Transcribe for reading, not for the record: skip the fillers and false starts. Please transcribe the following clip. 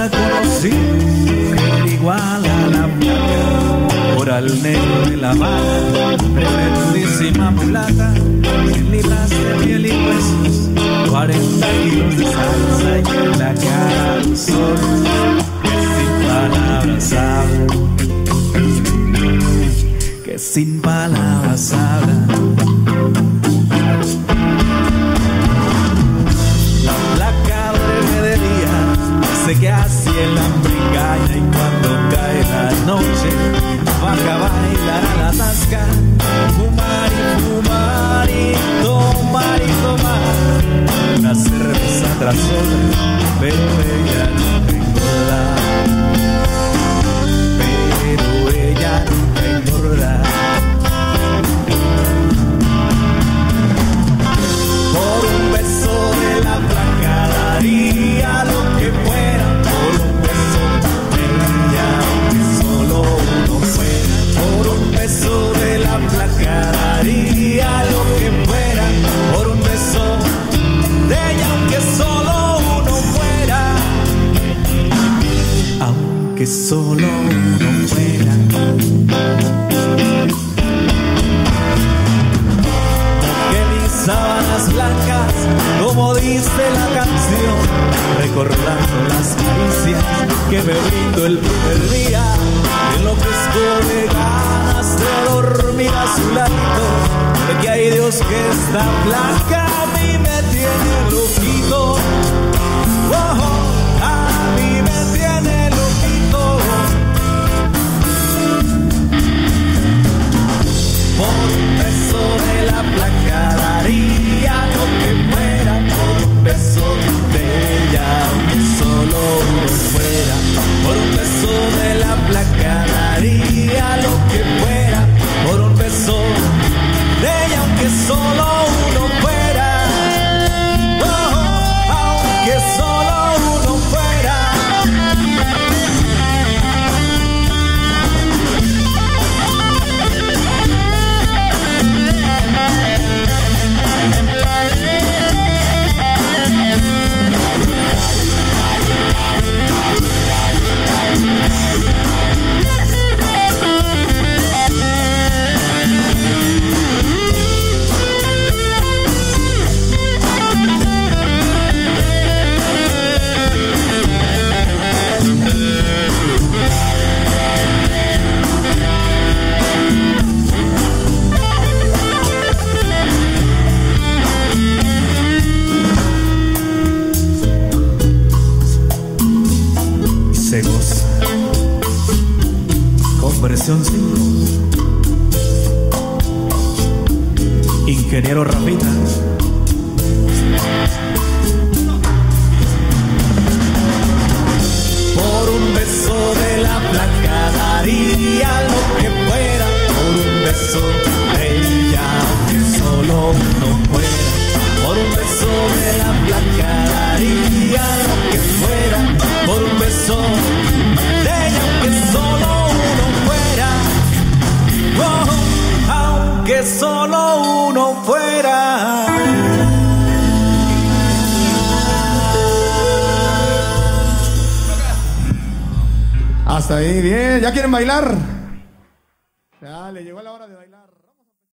había conocido igual a la flaca, por al negro de la mala, tremendísima mulata, 100 libras de piel y huesos, 40 kilos de salsa y en la cara un sol que sin palabras habla, que sin palabras habla. La flaca breve de día sé que así el hambre engaña, y cuando cae la noche baja a bailar a la tasca, fumar y tomar y tomar una cerveza tras otra, pero ella nunca engorda, pero ella nunca engorda. Por un beso de la flaca daría lo que fuera, por un beso de ella, aunque solo uno fuera. Por un beso de la flaca daría lo que fuera, por un beso de ella, aunque solo uno fuera, aunque solo uno fuera. Sábanas blancas, como dice la canción, recordando las caricias que me brindó el primer día, enloquezco de ganas de dormir a su lado, porque hay Dios que esta flaca a mí me tiene loquito, oh, a mí me tiene loquito. Por un beso de la flaca daría lo que fuera, por un beso de ella, aunque solo uno fuera. Por un beso de la flaca daría lo que fuera, por un beso de ella, aunque solo uno fuera, oh, aunque solo uno fuera. Se goza con versión 5. Ingeniero Rafita. Por un beso de la flaca daría lo que fuera, por un beso de ella, aunque solo uno fuera. Por un beso de la flaca daría lo que fuera, por un beso de ella, aunque solo uno fuera, oh, aunque solo uno fuera. Hasta ahí, bien. ¿Ya quieren bailar? Ya, le llegó la hora de bailar.